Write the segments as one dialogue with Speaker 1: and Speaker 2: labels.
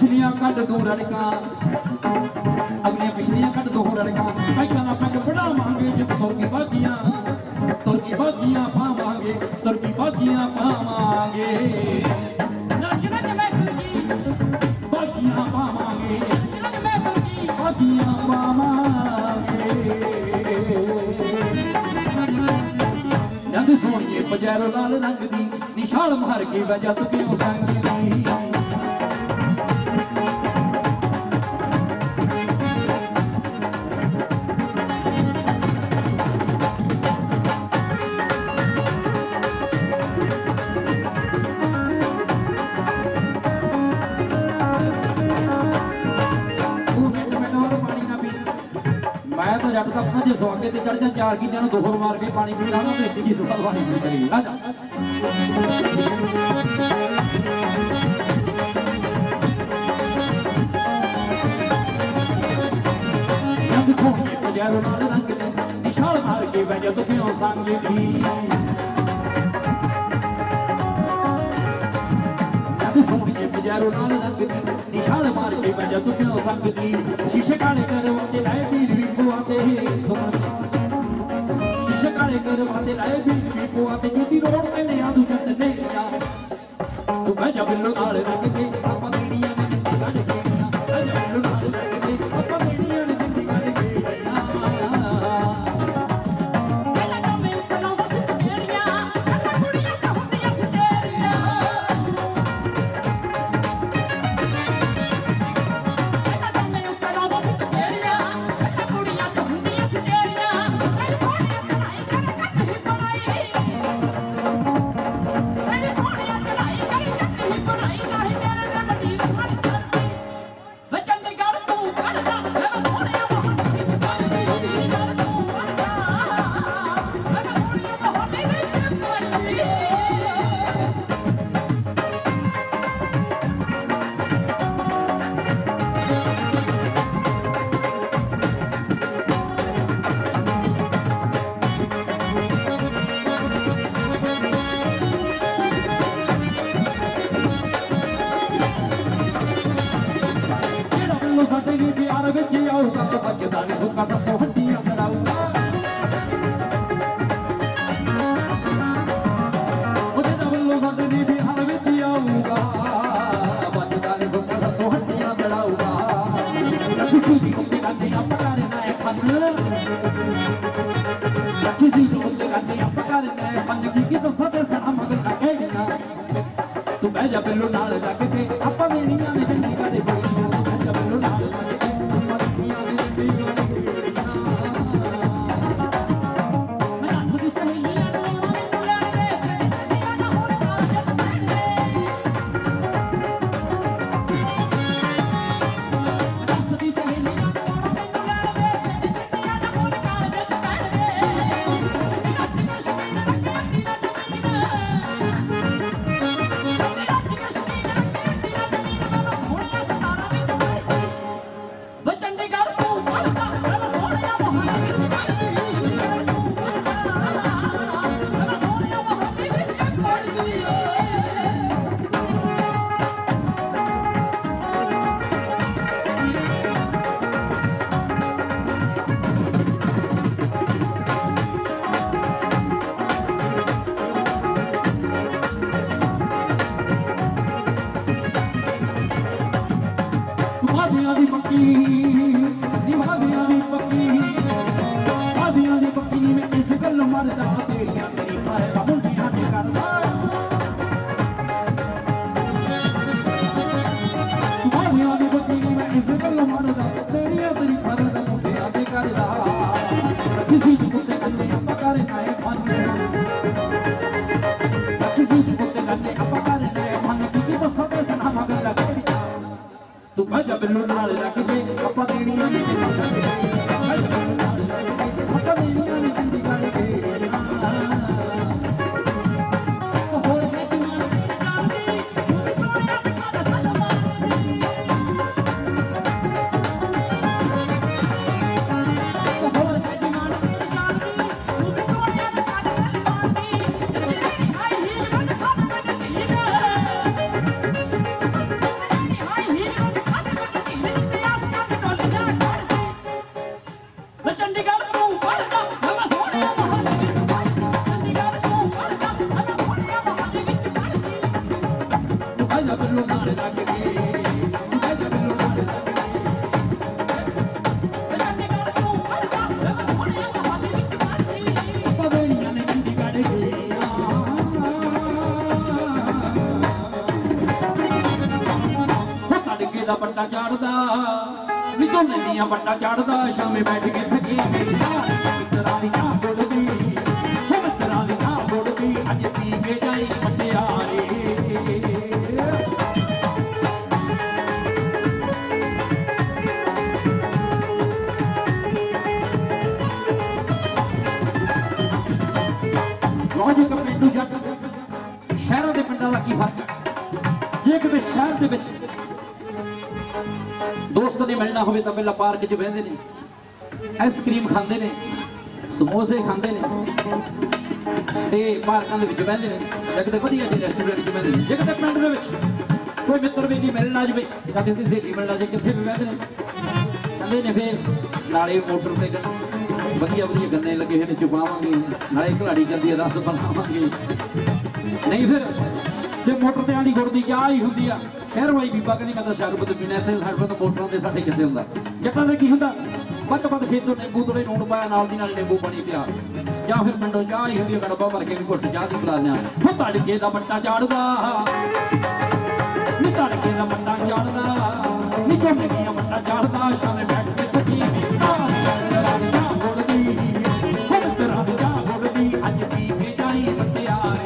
Speaker 1: पिछलियां cut दो रड़का अगलियां पिछलियां cut दो रड़का पैसा ना पैक बढ़ावांगे जित तुरकी बागियां पावांगे तुरकी बागियां पावांगे नच नच मैं तुरकी बागियां पावांगे नच मैं तुरकी बागियां पावांगे जद सोनिए पजैरो लाल रंग दी निशाल मार के वजह तू क्यों संग दी जब तक अपना जो स्वागे ते चढ़ जा 4 किलियां दोहर मार के पानी पीना ना तो इतनी तो पानी पी करेगी आ जा जब सोने पजारो लाल रंग दे निशाल मार के वजह तो क्यों संग दी जब सोने पजारो लाल रंग दे निशाल मार के वजह तो क्यों संग दी शीशे काले करवाते लाए पीर भी पुआते शीशे काले करवाते लाए पीर भी पुआते जुती रोड पे ने आदू जट दे जा तू कह जा बिल्लो नाल रंग के आपा देड़ियां ने जिंदी गड़ के कह जा बिल्लो नाल रंग के आपा देड़ियां ने जिंदी गड़ के पहला तो मैं कलां बस तेड़ियां कथा कुड़ियां तो हुंदियां सतेरियां पहला तो मैं कलां बस तेड़ियां कथा कुड़ियां तो हुंदियां सतेरियां मेरे सोनिया चढ़ाई कर कट ही पड़ाई मेरे सोनिया चढ़ाई कर कट ही पड़ाई नाही तेरे ते बड़ी सारी सरदी वे चंडीगढ़ तू करदा वे सोनिया बहुत विच पड़दी चंडीगढ़ तू करदा वे सोनिया बहुत विच पड़दी ਜਿਹੜਾ ਬਿੱਲੋ ਸਾਡੇ ਵੀ ਪਿਆਰ ਵਿੱਚ ਆਊਗਾ ਤੇ ਬੱਚਦਾ ਨਹੀਂ ਸੁੱਕਾ ਸਭ ਤੋਂ ਹੱਡੀਆਂ ਕਰਾਊਗਾ ਉਹ ਜਿਹੜਾ ਬਿੱਲੋ ਸਾਡੇ ਵੀ ਪਿਆਰ ਵਿੱਚ ਆਊਗਾ ਬੱਚਦਾ ਨਹੀਂ ਸੁੱਕਾ ਸਭ ਤੋਂ ਹੱਡੀਆਂ ਕਰਾਊਗਾ ਕਿਸੇ ਦੀ ਉੱਤੇ ਕਰਦੇ ਆਪਾਂ ਕਰਨਾ ਹੈ ਫਨ ਕਿਸੇ ਦੀ ਉੱਤੇ ਕਰਦੇ ਆਪਾਂ ਕਰਨਾ ਹੈ ਫਨ ਕੀ ਦੱਸਾਂ ਤੇ ਸਣਾ ਮਗਰ ਲੱਗੇ ਨਾ ਤੂੰ ਬਹਿ ਜਾ ਬਿੱਲੋ ਨਾਲ ਲੱਗ ਕੇ ਆਪਾਂ ਦੇਣੀਆਂ ਨੇ ਜਿੰਨੀ ਕਦੇ ਬੋਲੀ ਬਹਿ ਜਾ ਬਿੱਲੋ ਨਾਲ ਲੱਗ ਕੇ ਆਪਾਂ ਦੇਣੀਆਂ ਨੇ ਜਿੰਨੀ ਕਦੇ ਮੈਂ ਦੱਸਦੀ ਸਹੇਲੀਆਂ ਨੂੰ ਮੈਨੂੰ ਲੈਣ ਦੇ ਛੇੜੀਆਂ ਨਾ ਹੋਰ ਕਾਜਲ ਪੈਣੇ ਮੈਂ ਦੱਸਦੀ ਸਹੇਲੀਆਂ ਨੂੰ ਮੈਨੂੰ ਲੈਣ ਦੇ ਛੇੜੀਆਂ ਨਾ ਹੋਰ ਕਾਜਲ ਪੈਣੇ ਰੱਜ ਕਸ਼ਮੀਰ ਰੱਖੀ ਨਾ ਵੇ ਚੰਡੀਗੜ੍ਹ ਤੂੰ ਕਰਦਾ ਵੇ ਸੋਹਣਿਆ ਮੋਹਾਲੀ ਵਿੱਚ ਪੜਦੀ ਚੰਡੀਗੜ੍ਹ ਤੂੰ ਕਰਦਾ ਵੇ ਸੋਹਣਿਆ ਮੋਹਾਲੀ ਵਿੱਚ ਪੜਦੀ ਵਾਦੀਆਂ ਦੀ ਪੱਕੀ ਨੀ ਵਾਦੀਆਂ ਦੀ ਪੱਕੀ ਵਾਦੀਆਂ ਦੀ ਪੱਕੀ ਨੀ ਮੈਂ ਇਸ ਗੱਲ ਮਰਦਾ ਤੇਰੀਆਂ ਤੇਰੀ ਪਾਇਆ ਮੁੰਡੀਆਂ ਤੇ ਕਰਦਾ ਵਾਦੀਆਂ ਦੀ ਪੱਕੀ ਨੀ ਮੈਂ ਇਸ ਗੱਲ ਮਰਦਾ ਤੇਰੀਆਂ ਤੇਰੀ ਪਾਇਆ ਮੁੰਡੀਆਂ ਤੇ ਕਰਦਾ ਕਿਸੇ ਦੀ ਕੁੱਤੇ ਕੰਨੇ ਆਪਾਂ ਕਰਨਾ ਹੈ ਫਨ ਕਿਸੇ ਦੀ ਕੁੱਤੇ ਕੰਨੇ ਆਪਾਂ ਕਰਨਾ ਹੈ ਫਨ ਕੀ ਦੱਸਾਂ ਤੇ ਸਨਾ ਮਗਰ ਲੱਗ तू बह जा बिल्लो नाल लग के आपा देणियां ने जिंदी गड़ के बह जा बिल्लो नाल लग के आपा देणियां ने जिंदी गड़ के होर है जमान जांदी तू सोनिया ते कर सलमान दी होर है जमान जांदी तू सोनिया ते कर सलमान दी तेरी हाई हील रन खाद में जीना तेरी हाई हील दा पट्टा चाड़दा नी झोने दियां पट्टा चाड़दा शामे बैठ के थकी मेरी मित्तरां दी चाह बुड़दी मित्तरां दी चाह बुड़दी अज पी के जाई मटियारे लॉजिक पिंडू जट शहरों के पिंडों का की फर्क है जे किते शहर दे विच दोस्त ने मिलना होवे तां पहला पार्क च बहिंदे ने आइसक्रीम खांदे ने समोसे खांदे ने ते पार्कां दे विच बहिंदे ने जां किते वधिया जे रेस्टोरेंट च बहिंदे ने जे किते पिंड दे विच कोई मित्र बेली मिलना जावे जां किते सहेली मिलना जाए किथे भी बहिंदे ने कहंदे ने फिर नाले मोटर ते वधिया वधिया गन्ने लगे हुए ने चुपावांगे नाले घलाड़ी चलदी है रस बनावांगे नहीं फिर जे मोटर ते आली गुड़ दी चाह ही हुंदी आ शहर वाली बीबा कहंदी मैं तां शरबत पीना इत्थे ਸਾਡੇ ਕੋਲ ਮੋਟਰਾਂ ਦੇ ਸਾਡੇ ਕਿੱਥੇ ਹੁੰਦਾ ਜੱਟਾਂ ਦੇ ਕੀ ਹੁੰਦਾ ਵੱਧ ਵੱਧ ਖੇਤੋਂ ਨਿੰਬੂ ਤੋੜੇ ਨੂਣ ਪਾਇਆ ਨਾਲ ਦੀ ਨਾਲ ਨਿੰਬੂ ਪਾਣੀ ਪਿਆ ਜਾਂ ਫਿਰ ਪਿੰਡੋਂ ਚਾਹ ਹੀ ਹੁੰਦੀ ਗੜਬਾ ਭਰ ਕੇ ਵੀ ਘੁੱਟ ਚਾਹ ਦੀ ਪਿਲਾ ਲਿਆ ਹੋ ਤੜਕੇ ਦਾ ਪੱਟਾ ਚਾੜਦਾ ਨੀ ਤੜਕੇ ਦਾ ਪੱਟਾ ਚਾੜਦਾ ਨੀ ਝੋਨੇ ਦੀਆਂ ਪੱਟਾ ਚਾੜਦਾ ਸ਼ਾਮੇ ਬੈਠ ਕੇ ਸੱਜੀ ਮੇਰੀ ਚਾਹ ਗੁੜਦੀ ਹੋ ਤੇਰਾ ਦੀ ਚਾਹ ਗੁੜਦੀ ਅੱਜ ਪੀ ਕੇ ਜਾਈ ਮਟਿਆਰੇ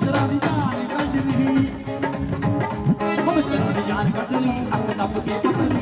Speaker 2: जान कटली, अब तब के